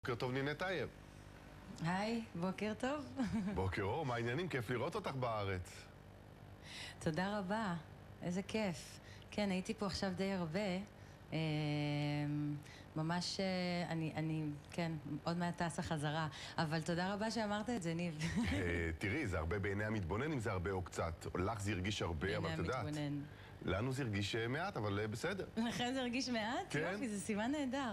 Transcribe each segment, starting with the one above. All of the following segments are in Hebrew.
בוקר טוב נינה טייב. היי, בוקר טוב. בוקר אור, מה העניינים? כיף לראות אותך בארץ. תודה רבה, איזה כיף. כן, הייתי פה עכשיו די הרבה. ממש, כן, עוד מעט טסה חזרה. אבל תודה רבה שאמרת את זה, ניב. תראי, זה הרבה בעיני המתבונן אם זה הרבה או קצת. לך זה הרגיש הרבה, אבל את יודעת. לנו זה הרגיש מעט, אבל בסדר. לכן זה הרגיש מעט? כן. יופי, זה סימן נהדר.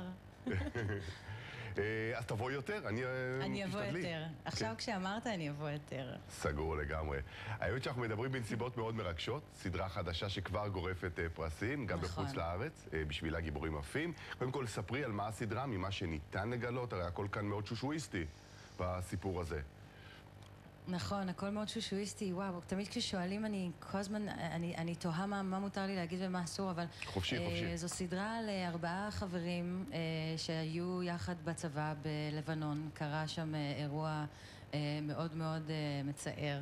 אז תבוא יותר, אני אבוא יותר. עכשיו כשאמרת אני אבוא יותר. סגור לגמרי. האמת שאנחנו מדברים בנסיבות מאוד מרגשות, סדרה חדשה שכבר גורפת פרסים, גם בחוץ לארץ, בשבילה גיבורים עפים. קודם כל, ספרי על מה הסדרה, ממה שניתן לגלות, הרי הכל כאן מאוד שושואיסטי בסיפור הזה. נכון, הכל מאוד שושואיסטי, וואו, תמיד כששואלים כל הזמן, אני תוהה מה מותר לי להגיד ומה אסור, אבל... חופשי. זו סדרה על 4 חברים שהיו יחד בצבא בלבנון, קרה שם אירוע מאוד מאוד מצער.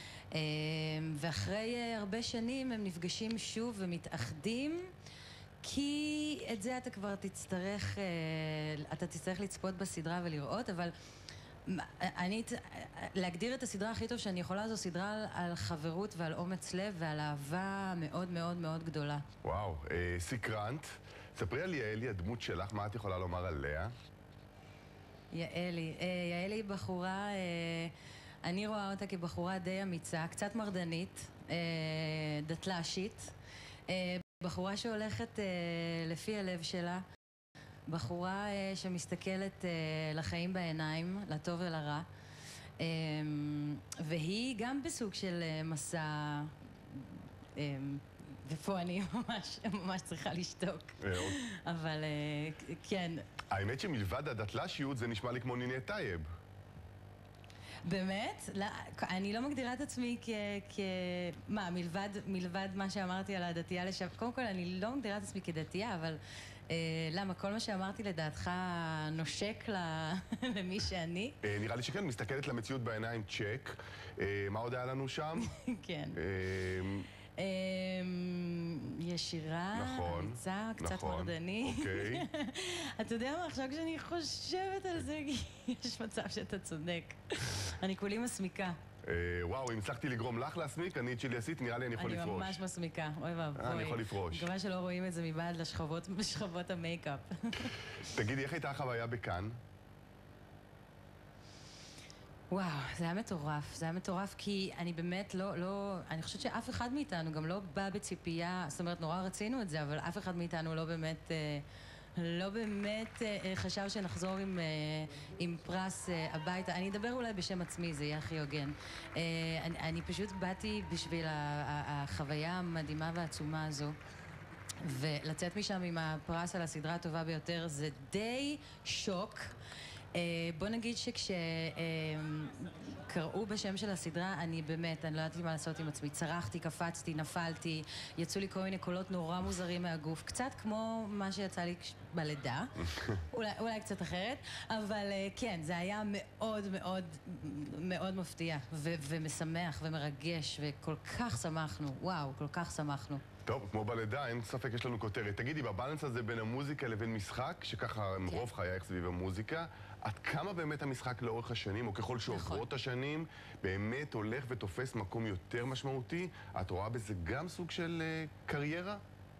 ואחרי הרבה שנים הם נפגשים שוב ומתאחדים, כי את זה אתה כבר תצטרך לצפות בסדרה ולראות, אבל... להגדיר את הסדרה הכי טוב שאני יכולה, זו סדרה על חברות ועל אומץ לב ועל אהבה מאוד מאוד מאוד גדולה. וואו, סקרנט. ספרי על יעלי, הדמות שלך, מה את יכולה לומר עליה? יעלי היא בחורה, אני רואה אותה כבחורה די אמיצה, קצת מרדנית, דתל"שית, בחורה שהולכת לפי הלב שלה, בחורה שמסתכלת לחיים בעיניים, לטוב ולרע, והיא גם בסוג של מסע, ופה אני ממש צריכה לשתוק, אבל כן. האמת שמלבד הדתל"שיות זה נשמע לי כמו נינה טייב. באמת? אני לא מגדירה את עצמי מה, מלבד מה שאמרתי על הדתייה לשם, קודם כל אני לא מגדירה את עצמי כדתייה, אבל למה? כל מה שאמרתי לדעתך נושק למי שאני? נראה לי שכן, מסתכלת למציאות בעיניים, צ'ק. מה עוד היה לנו שם? כן. ישירה, אמיצה, קצת מרדני. אוקיי. אתה יודע מה, עכשיו כשאני חושבת על זה, יש מצב שאתה צודק. אני כולי מסמיקה. וואו, אם הצלחתי לגרום לך להסמיק, אני את שלי עשיתי, נראה לי אני יכול לפרוש. אני ממש מסמיקה, אוי ואבוי. אני יכול לפרוש. מקווה שלא רואים את זה מבעד לשכבות המייקאפ. תגידי, איך הייתה החוויה בכאן? וואו, זה היה מטורף. זה היה מטורף כי אני באמת אני חושבת שאף אחד מאיתנו גם לא בא בציפייה, זאת אומרת, נורא רצינו את זה, אבל אף אחד מאיתנו לא באמת חשב שנחזור עם פרס הביתה. אני אדבר אולי בשם עצמי, זה יהיה הכי הוגן. אני פשוט באתי בשביל החוויה המדהימה והעצומה הזו. ולצאת משם עם הפרס על הסדרה הטובה ביותר זה די שוק. בוא נגיד שכשקראו בשם של הסדרה, אני לא ידעתי מה לעשות עם עצמי. צרחתי, קפצתי, נפלתי, יצאו לי כל מיני קולות נורא מוזרים מהגוף, קצת כמו מה שיצא לי בלידה, אולי קצת אחרת, אבל כן, זה היה מאוד מאוד מאוד מפתיע ומשמח ומרגש, וכל כך שמחנו, וואו, כל כך שמחנו. טוב, כמו בלידה, אין ספק, יש לנו כותרת. תגידי, בבלנס הזה בין המוזיקה לבין משחק, שככה רוב חייך סביב המוזיקה, עד כמה באמת המשחק לאורך השנים, או ככל שעוברות השנים, באמת הולך ותופס מקום יותר משמעותי? את רואה בזה גם סוג של קריירה?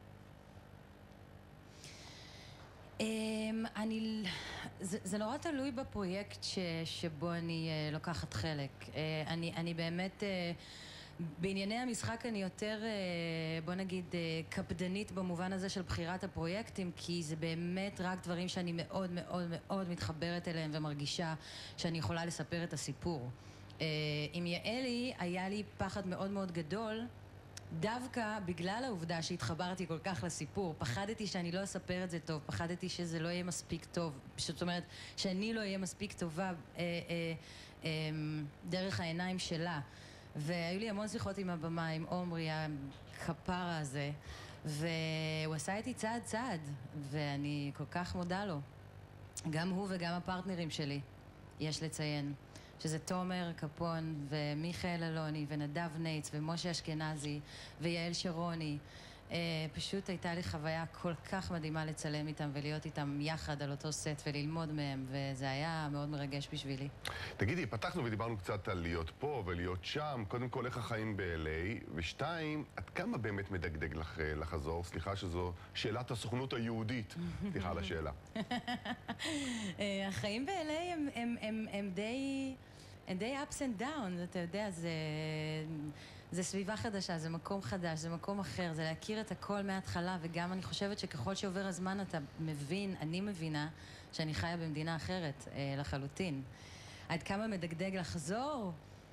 זה נורא תלוי בפרויקט שבו אני לוקחת חלק. אני באמת... בענייני המשחק אני יותר, בוא נגיד, קפדנית במובן הזה של בחירת הפרויקטים, כי זה באמת רק דברים שאני מאוד מאוד מאוד מתחברת אליהם ומרגישה שאני יכולה לספר את הסיפור. עם יעלי היה לי פחד מאוד מאוד גדול, דווקא בגלל העובדה שהתחברתי כל כך לסיפור. פחדתי שאני לא אספר את זה טוב, פחדתי שזה לא יהיה מספיק טוב, זאת אומרת שאני לא אהיה מספיק טובה דרך העיניים שלה. והיו לי המון שיחות עם הבמה, עם עומרי, הכפרה הזה, והוא עשה איתי צעד צעד, ואני כל כך מודה לו. גם הוא וגם הפרטנרים שלי, יש לציין, שזה תומר קפון ומיכאל אלוני ונדב נייץ ומשה אשכנזי ויעל שרוני פשוט הייתה לי חוויה כל כך מדהימה לצלם איתם ולהיות איתם יחד על אותו סט וללמוד מהם, וזה היה מאוד מרגש בשבילי. תגידי, פתחנו ודיברנו קצת על להיות פה ולהיות שם. קודם כל, איך החיים ב-LA? ושתיים, עד כמה באמת מדגדג לך לחזור? סליחה שזו שאלת הסוכנות היהודית. סליחה על השאלה. החיים ב-LA הם די ups and downs, אתה יודע, זה סביבה חדשה, זה מקום חדש, זה מקום אחר, זה להכיר את הכל מההתחלה, וגם אני חושבת שככל שעובר הזמן אתה מבין, אני מבינה, שאני חיה במדינה אחרת לחלוטין. עד כמה מדגדג לחזור?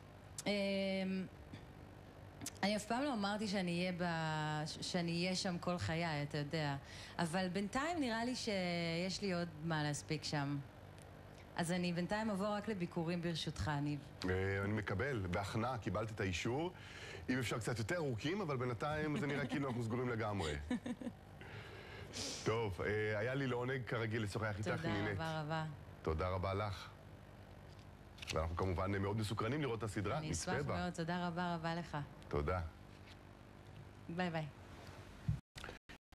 אני אף פעם לא אמרתי שאני אהיה שם כל חיי, אתה יודע. אבל בינתיים נראה לי שיש לי עוד מה להספיק שם. אז אני בינתיים אבוא רק לביקורים ברשותך, ניב. אני מקבל, בהכנעה, קיבלת את האישור. אם אפשר קצת יותר ארוכים, אבל בינתיים זה נראה כאילו אנחנו סגורים לגמרי. טוב, היה לי לעונג כרגיל לשוחח איתך, נינט. תודה רבה רבה. תודה רבה לך. ואנחנו כמובן מאוד מסוקרנים לראות את הסדרה, אני אשמח מאוד, תודה רבה רבה לך. תודה. ביי ביי.